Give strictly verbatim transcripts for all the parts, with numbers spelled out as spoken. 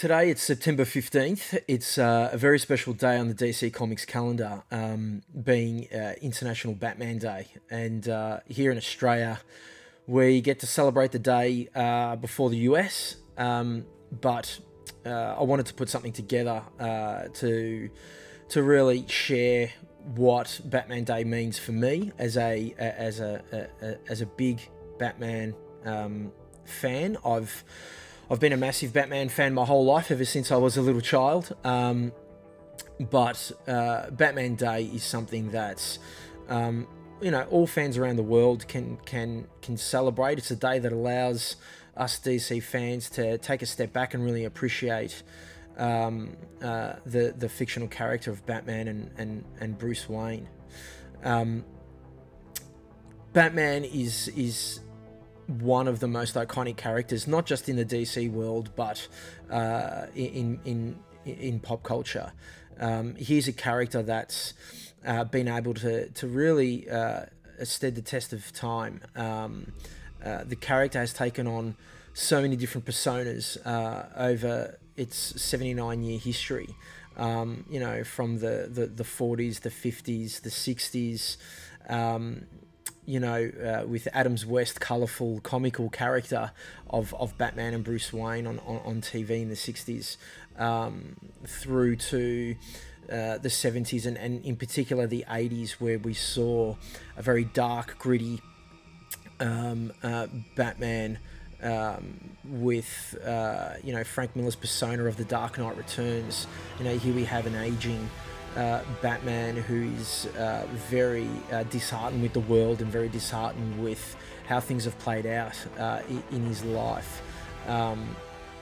Today it's September fifteenth. It's uh, a very special day on the D C Comics calendar, um, being uh, International Batman Day. And uh, here in Australia, we get to celebrate the day uh, before the U S. Um, but uh, I wanted to put something together uh, to to really share what Batman Day means for me as a as a, a, a as a big Batman um, fan. I've I've been a massive Batman fan my whole life, ever since I was a little child. Um, but uh, Batman Day is something that's, um, you know, all fans around the world can can can celebrate. It's a day that allows us D C fans to take a step back and really appreciate um, uh, the the fictional character of Batman and and, and Bruce Wayne. Um, Batman is is. one of the most iconic characters, not just in the D C world, but uh, in in in pop culture. Um, he's a character that's uh, been able to to really uh, stood the test of time. Um, uh, the character has taken on so many different personas uh, over its seventy-nine year history. Um, you know, from the, the, the forties, the fifties, the sixties. Um, you know, uh, with Adams West, colourful, comical character of, of Batman and Bruce Wayne on, on, on T V in the sixties, um, through to uh, the seventies and, and in particular the eighties, where we saw a very dark, gritty um, uh, Batman um, with, uh, you know, Frank Miller's persona of the Dark Knight Returns. You know, here we have an aging Uh, Batman who is uh, very uh, disheartened with the world and very disheartened with how things have played out uh, in his life. Um,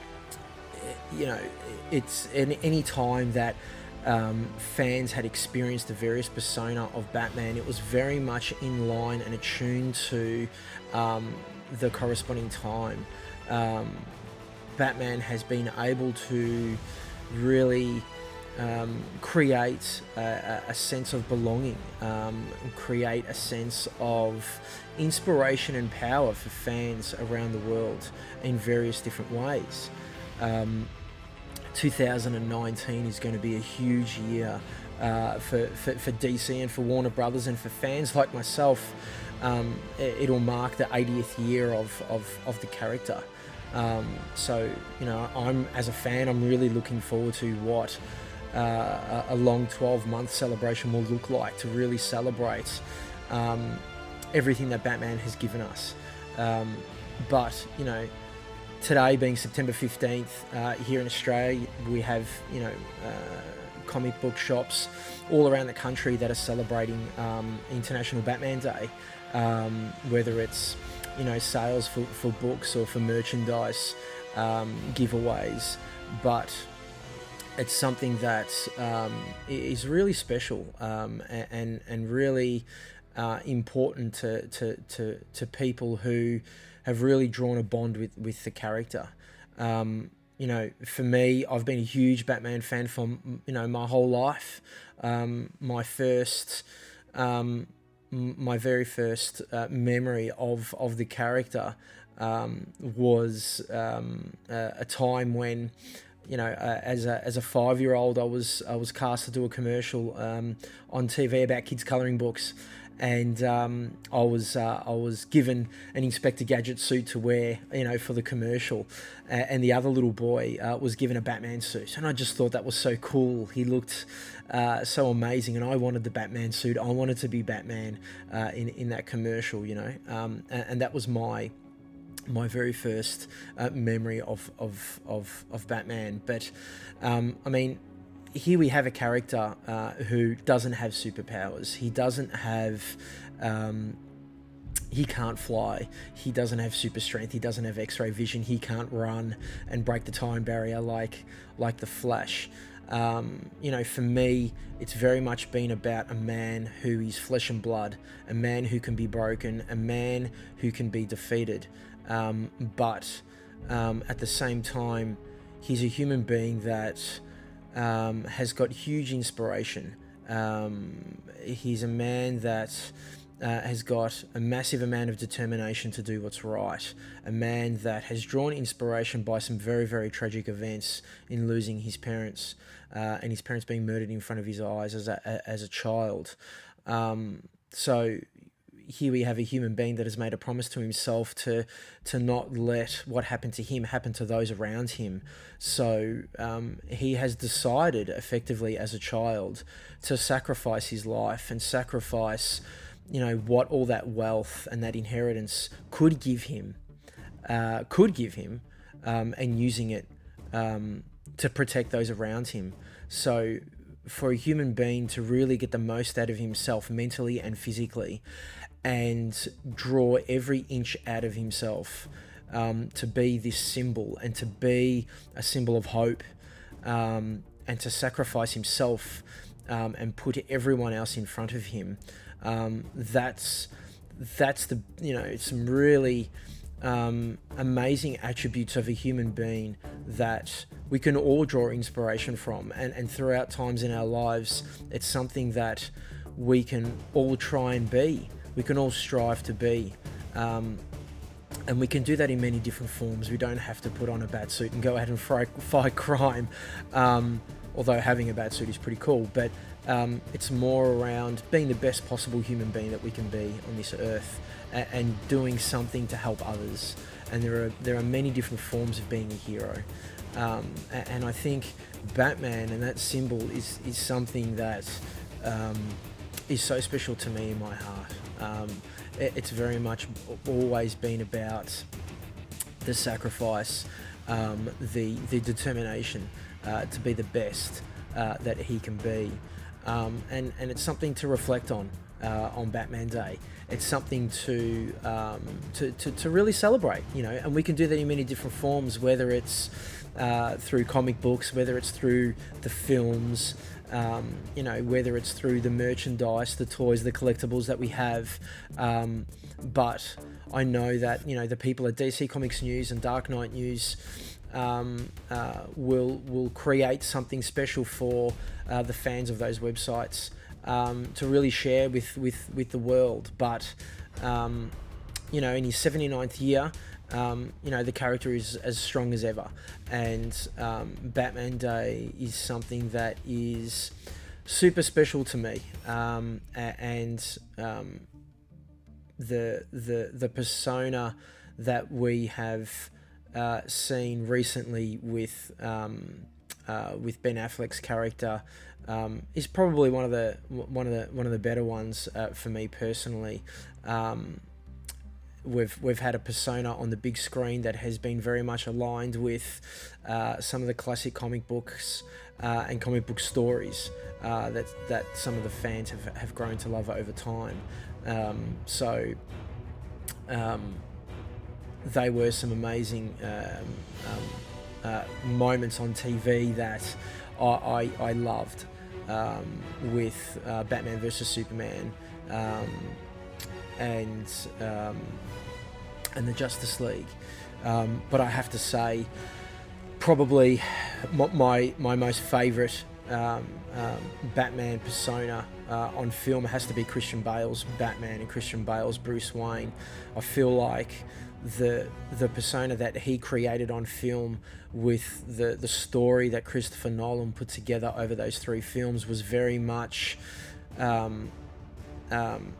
you know, it's any, any time that um, fans had experienced the various persona of Batman, it was very much in line and attuned to um, the corresponding time. Um, Batman has been able to really Um, create a, a sense of belonging, um, create a sense of inspiration and power for fans around the world in various different ways. Um, two thousand nineteen is going to be a huge year uh, for, for, for D C and for Warner Brothers, and for fans like myself. Um, it, it'll mark the eightieth year of, of, of the character. Um, so, you know, I'm, as a fan, I'm really looking forward to what Uh, a long twelve month celebration will look like, to really celebrate um, everything that Batman has given us. Um, but, you know, today being September fifteenth, uh, here in Australia, we have, you know, uh, comic book shops all around the country that are celebrating um, International Batman Day, um, whether it's, you know, sales for, for books or for merchandise, um, giveaways. But it's something that um, is really special um, and and really uh, important to, to, to, to people who have really drawn a bond with, with the character. Um, you know, for me, I've been a huge Batman fan for, you know, my whole life. Um, my first, um, my very first uh, memory of, of the character um, was um, a, a time when, you know, uh, as a as a five year old, I was I was cast to do a commercial um, on T V about kids colouring books, and um, I was uh, I was given an Inspector Gadget suit to wear, you know, for the commercial, uh, and the other little boy uh, was given a Batman suit, and I just thought that was so cool. He looked uh, so amazing, and I wanted the Batman suit. I wanted to be Batman uh, in in that commercial, you know, um, and, and that was my. my very first uh, memory of, of, of, of Batman. But, um, I mean, here we have a character uh, who doesn't have superpowers. He doesn't have, um, he can't fly. He doesn't have super strength. He doesn't have X-ray vision. He can't run and break the time barrier like, like the Flash. Um, you know, for me, it's very much been about a man who is flesh and blood, a man who can be broken, a man who can be defeated. Um, but um, at the same time, he's a human being that um, has got huge inspiration. Um, he's a man that uh, has got a massive amount of determination to do what's right. A man that has drawn inspiration by some very, very tragic events in losing his parents uh, and his parents being murdered in front of his eyes as a, as a child. Um, so here we have a human being that has made a promise to himself to to not let what happened to him happen to those around him. So um, he has decided effectively as a child to sacrifice his life and sacrifice, you know, what all that wealth and that inheritance could give him, uh, could give him, um, and using it um, to protect those around him. So for a human being to really get the most out of himself mentally and physically, and draw every inch out of himself um, to be this symbol and to be a symbol of hope, um, and to sacrifice himself um, and put everyone else in front of him. Um, that's that's the you know some really um, amazing attributes of a human being that we can all draw inspiration from, and, and throughout times in our lives, it's something that we can all try and be. We can all strive to be, um, and we can do that in many different forms. We don't have to put on a bat suit and go out and fight, fight crime, um, although having a bat suit is pretty cool, but um, it's more around being the best possible human being that we can be on this earth, and, and doing something to help others. And there are there are many different forms of being a hero, um, and, and I think Batman and that symbol is, is something that um, is so special to me in my heart. Um, it, it's very much always been about the sacrifice, um, the the determination uh, to be the best uh, that he can be, um, and and it's something to reflect on uh, on Batman Day. It's something to, um, to to to really celebrate, you know, and we can do that in many different forms, whether it's uh, through comic books, whether it's through the films. Um, you know, whether it's through the merchandise, the toys, the collectibles that we have. Um, but I know that, you know, the people at D C Comics News and Dark Knight News um, uh, will will create something special for uh, the fans of those websites um, to really share with, with, with the world. But, um, you know, in his seventy-ninth year, Um, you know, the character is as strong as ever, and um, Batman Day is something that is super special to me, um, and um, the the the persona that we have uh, seen recently with um, uh, with Ben Affleck's character um, is probably one of the one of the one of the better ones uh, for me personally. Um, We've we've had a persona on the big screen that has been very much aligned with uh, some of the classic comic books uh, and comic book stories uh, that that some of the fans have have grown to love over time. Um, so um, they were some amazing um, um, uh, moments on T V that I I, I loved um, with uh, Batman versus Superman. Um, and um, and the Justice League, um, but I have to say, probably my my most favourite um, um, Batman persona uh, on film has to be Christian Bale's Batman and Christian Bale's Bruce Wayne. I feel like the the persona that he created on film with the the story that Christopher Nolan put together over those three films was very much. Um, um,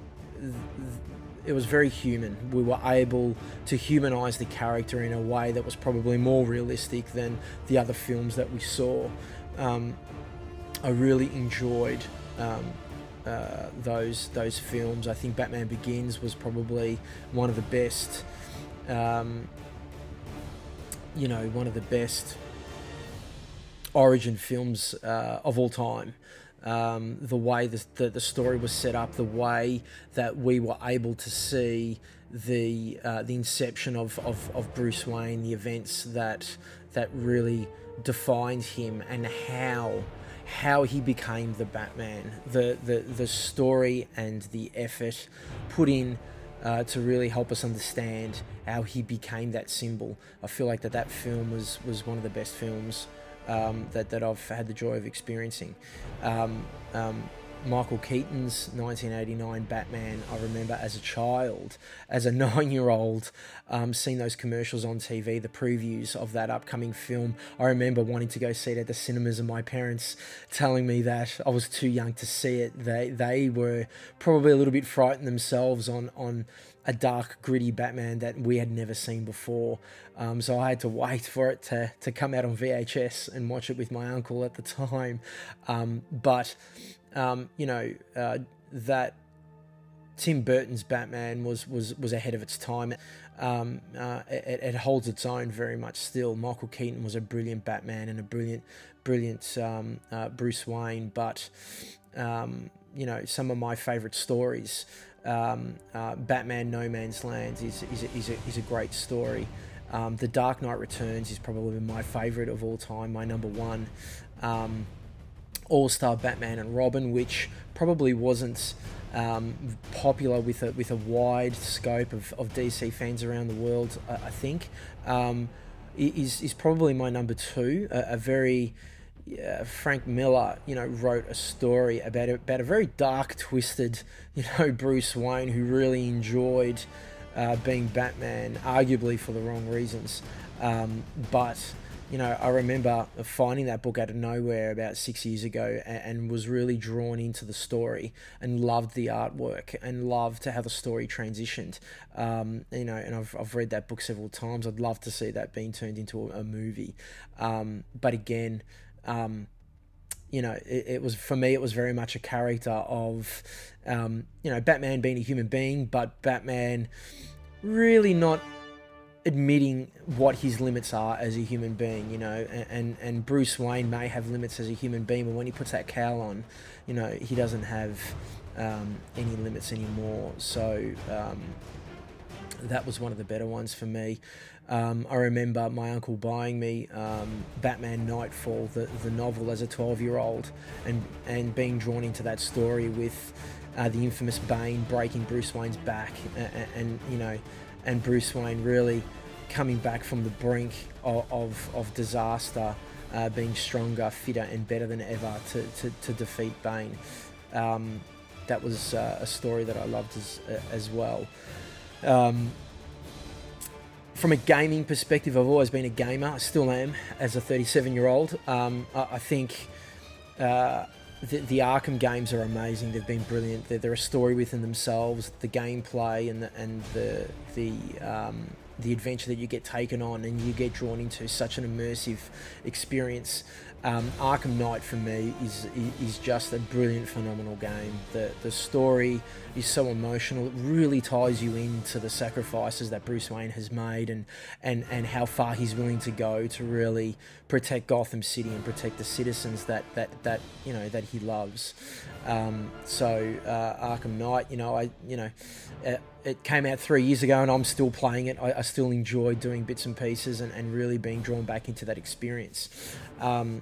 It was very human. We were able to humanize the character in a way that was probably more realistic than the other films that we saw. Um, I really enjoyed um, uh, those those films. I think Batman Begins was probably one of the best. Um, you know, one of the best origin films uh, of all time. Um, the way the, the the story was set up, the way that we were able to see the uh, the inception of, of, of Bruce Wayne, the events that that really defined him, and how how he became the Batman, the the, the story and the effort put in uh, to really help us understand how he became that symbol. I feel like that that film was was one of the best films Um, that, that I've had the joy of experiencing. Um, um, Michael Keaton's nineteen eighty-nine Batman, I remember as a child, as a nine-year-old, um, seeing those commercials on T V, the previews of that upcoming film. I remember wanting to go see it at the cinemas and my parents telling me that I was too young to see it. They they were probably a little bit frightened themselves on, on a dark, gritty Batman that we had never seen before. Um, so I had to wait for it to, to come out on V H S and watch it with my uncle at the time. Um, but... Um, you know, uh, that Tim Burton's Batman was, was, was ahead of its time. Um, uh, it, it holds its own very much still. Michael Keaton was a brilliant Batman and a brilliant, brilliant um, uh, Bruce Wayne. But, um, you know, some of my favourite stories, um, uh, Batman No Man's Land is, is, a, is, a, is a great story. Um, The Dark Knight Returns is probably my favourite of all time, my number one. Um, All-Star Batman and Robin, which probably wasn't um, popular with a with a wide scope of, of D C fans around the world, I, I think, um, is is probably my number two. A, a very uh, Frank Miller, you know, wrote a story about a, about a very dark, twisted, you know, Bruce Wayne who really enjoyed uh, being Batman, arguably for the wrong reasons, um, but. You know, I remember finding that book out of nowhere about six years ago and, and was really drawn into the story and loved the artwork and loved how the story transitioned. Um, you know, and I've, I've read that book several times. I'd love to see that being turned into a, a movie. Um, but again, um, you know, it, it was, for me, it was very much a character of, um, you know, Batman being a human being, but Batman really not admitting what his limits are as a human being, you know, and, and, and Bruce Wayne may have limits as a human being, but when he puts that cowl on, you know, he doesn't have um, any limits anymore. So um, that was one of the better ones for me. Um, I remember my uncle buying me um, Batman Nightfall, the, the novel, as a twelve-year-old, and, and being drawn into that story with uh, the infamous Bane breaking Bruce Wayne's back, and, and you know, and Bruce Wayne really coming back from the brink of, of, of disaster, uh, being stronger, fitter and better than ever to, to, to defeat Bane. Um, that was uh, a story that I loved as, uh, as well. Um, from a gaming perspective, I've always been a gamer. I still am, as a thirty-seven-year-old. Um, I, I think... Uh, The, the Arkham games are amazing. They've been brilliant. They're, they're a story within themselves. The gameplay and the and the the um, the adventure that you get taken on and you get drawn into such an immersive experience. Um, Arkham Knight for me is is just a brilliant, phenomenal game. The the story is so emotional. It really ties you into the sacrifices that Bruce Wayne has made and and and how far he's willing to go to really protect Gotham City and protect the citizens that that that you know that he loves. Um, so uh, Arkham Knight, you know, I you know. Uh, It came out three years ago and I'm still playing it. I, I still enjoy doing bits and pieces and, and really being drawn back into that experience. Um,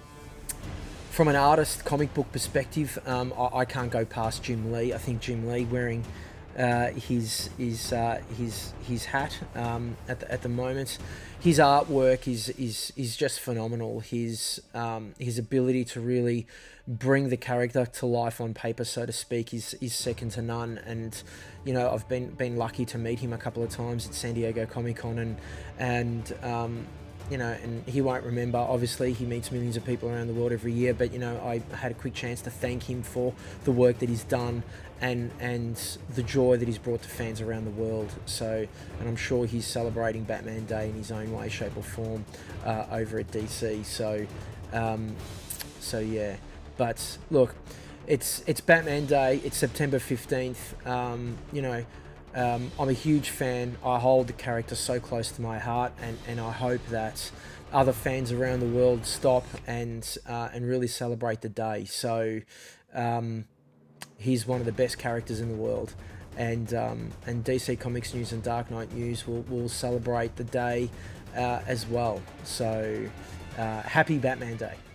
from an artist comic book perspective, um, I, I can't go past Jim Lee. I think Jim Lee wearing uh, his his uh, his his hat um, at the, at the moment. His artwork is is is just phenomenal. His um, his ability to really bring the character to life on paper, so to speak, is is second to none. And you know, I've been been lucky to meet him a couple of times at San Diego Comic Con, and and um, you know, and he won't remember. Obviously, he meets millions of people around the world every year. But you know, I had a quick chance to thank him for the work that he's done and and the joy that he's brought to fans around the world. So, and I'm sure he's celebrating Batman Day in his own way, shape, or form uh, over at D C. So, um, so yeah. But look, it's it's Batman Day. It's September fifteenth. Um, you know, um, I'm a huge fan. I hold the character so close to my heart, and, and I hope that other fans around the world stop and uh, and really celebrate the day. So, um, he's one of the best characters in the world, and um, and D C Comics News and Dark Knight News will will celebrate the day uh, as well. So, uh, happy Batman Day.